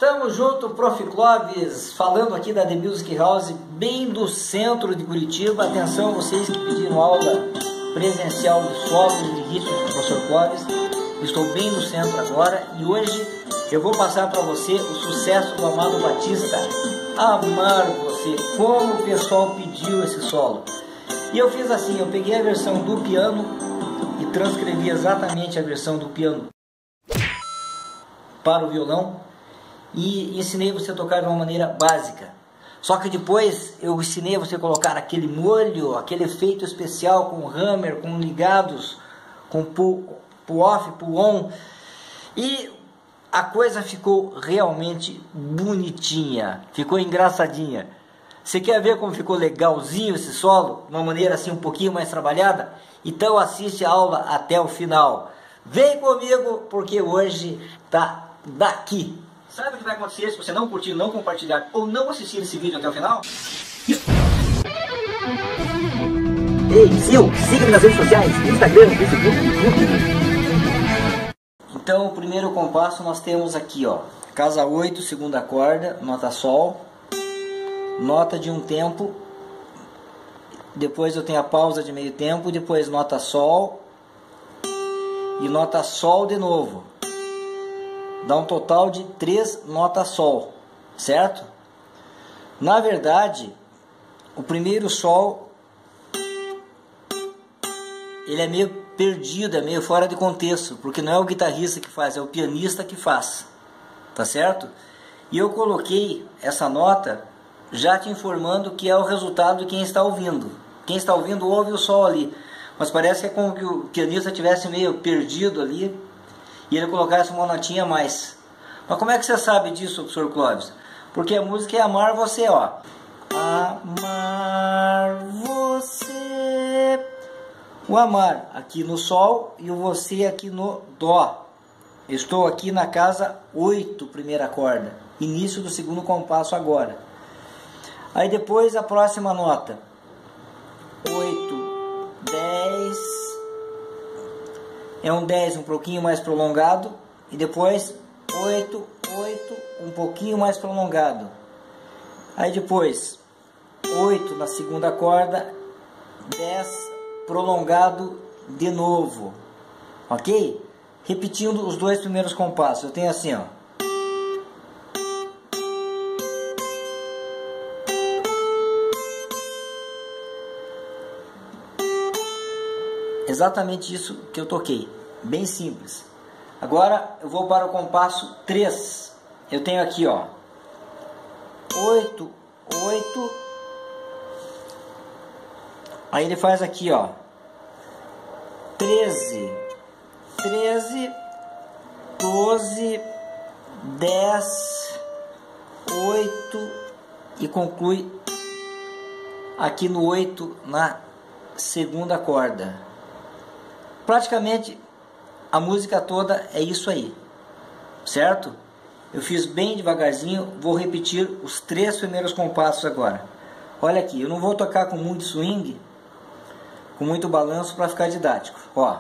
Tamo junto, Prof. Clóvis, falando aqui da The Music House, bem do centro de Curitiba. Atenção, vocês que pediram aula presencial de solos e ritmos com o professor Clóvis. Estou bem no centro agora e hoje eu vou passar para você o sucesso do Amado Batista, Amar Você, como o pessoal pediu esse solo. E eu fiz assim, eu peguei a versão do piano e transcrevi exatamente a versão do piano para o violão e ensinei você a tocar de uma maneira básica. Só que depois eu ensinei você a colocar aquele molho, aquele efeito especial com hammer, com ligados, com pull off, pull on, e a coisa ficou realmente bonitinha, ficou engraçadinha. Você quer ver como ficou legalzinho esse solo, de uma maneira assim um pouquinho mais trabalhada? Então assiste a aula até o final. Vem comigo porque hoje tá daqui. Sabe o que vai acontecer se você não curtir, não compartilhar ou não assistir esse vídeo até o final? Ei, siga-me nas redes sociais, Instagram, Facebook, YouTube. Então o primeiro compasso nós temos aqui, ó, casa 8, segunda corda, nota sol, nota de um tempo, depois eu tenho a pausa de meio tempo, depois nota sol e nota sol de novo. Dá um total de 3 notas sol, certo? Na verdade, o primeiro sol ele é meio perdido, é meio fora de contexto, porque não é o guitarrista que faz, é o pianista que faz, tá certo? E eu coloquei essa nota já te informando que é o resultado de quem está ouvindo. Quem está ouvindo ouve o sol ali, mas parece que é como que o pianista tivesse meio perdido ali e ele colocasse uma notinha a mais. Mas como é que você sabe disso, professor Clóvis? Porque a música é Amar Você, ó. Amar você. O amar aqui no sol e o você aqui no dó. Estou aqui na casa 8, primeira corda. Início do segundo compasso agora. Aí depois a próxima nota. 8, 10. É um 10 um pouquinho mais prolongado. E depois 8, 8, um pouquinho mais prolongado. Aí depois 8 na segunda corda. 10 prolongado de novo. Ok? Repetindo os dois primeiros compassos. Eu tenho assim, ó. Exatamente isso que eu toquei, bem simples. Agora eu vou para o compasso 3. Eu tenho aqui, ó, 8, 8. Aí ele faz aqui, ó, 13, 13, 12, 10, 8 e conclui aqui no 8 na segunda corda. Praticamente a música toda é isso aí, certo? Eu fiz bem devagarzinho, vou repetir os 3 primeiros compassos agora. Olha aqui, eu não vou tocar com muito swing, com muito balanço para ficar didático. Ó.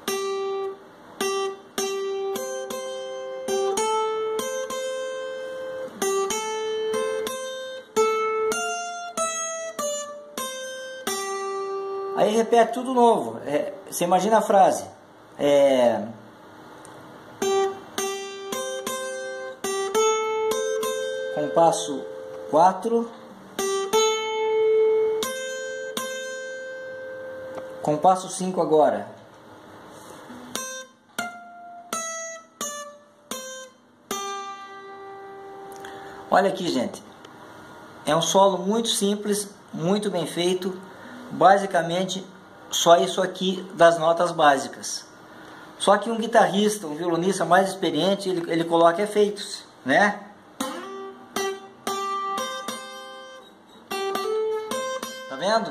Aí repete tudo novo. Você imagina a frase. Compasso 4. Compasso 5 agora. Olha aqui, gente. É um solo muito simples, muito bem feito. Basicamente só isso aqui das notas básicas. Só que um guitarrista, um violonista mais experiente, ele coloca efeitos, né? Tá vendo?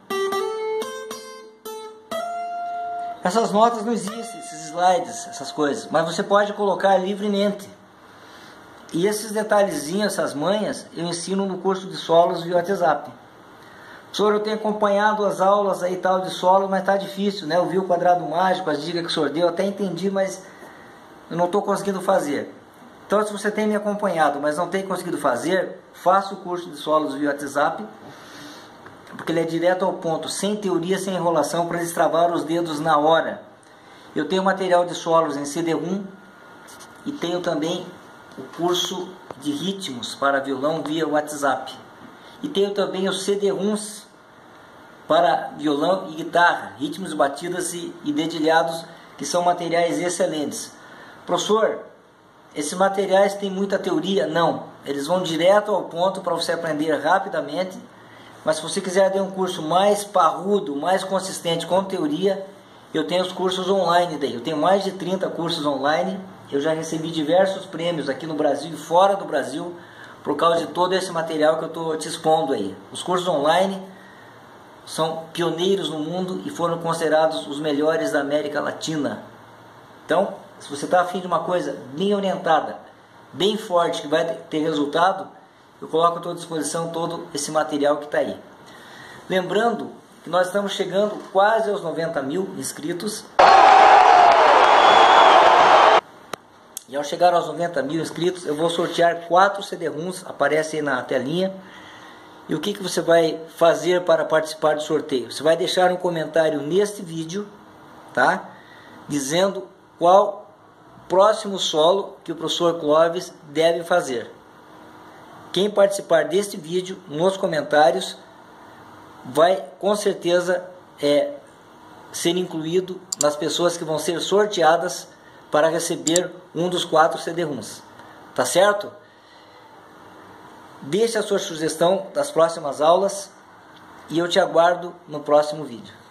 Essas notas não existem, esses slides, essas coisas, mas você pode colocar livremente. E esses detalhezinhos, essas manhas, eu ensino no curso de solos via WhatsApp. Senhor, eu tenho acompanhado as aulas aí tal de solo, mas tá difícil, né? Eu vi o quadrado mágico, as dicas que o senhor deu, até entendi, mas eu não estou conseguindo fazer. Então, se você tem me acompanhado, mas não tem conseguido fazer, faça o curso de solos via WhatsApp, porque ele é direto ao ponto, sem teoria, sem enrolação, para destravar os dedos na hora. Eu tenho material de solos em CD-ROM e tenho também o curso de ritmos para violão via WhatsApp. E tenho também os CD-ROMs para violão e guitarra, ritmos, batidas e dedilhados, que são materiais excelentes. Professor, esses materiais têm muita teoria? Não, eles vão direto ao ponto para você aprender rapidamente. Mas se você quiser ter um curso mais parrudo, mais consistente com teoria, eu tenho os cursos online daí. Eu tenho mais de 30 cursos online. Eu já recebi diversos prêmios aqui no Brasil e fora do Brasil por causa de todo esse material que eu estou te expondo aí. Os cursos online são pioneiros no mundo e foram considerados os melhores da América Latina. Então, se você está afim de uma coisa bem orientada, bem forte, que vai ter resultado, eu coloco à tua disposição todo esse material que está aí. Lembrando que nós estamos chegando quase aos 90 mil inscritos. E ao chegar aos 90 mil inscritos, eu vou sortear 4 CD-ROMs, aparece aí na telinha. E o que você vai fazer para participar do sorteio? Você vai deixar um comentário neste vídeo, tá? Dizendo qual próximo solo que o professor Clóvis deve fazer. Quem participar deste vídeo nos comentários vai com certeza ser incluído nas pessoas que vão ser sorteadas para receber um dos 4 CD-ROMs. Tá certo? Deixe a sua sugestão das próximas aulas e eu te aguardo no próximo vídeo.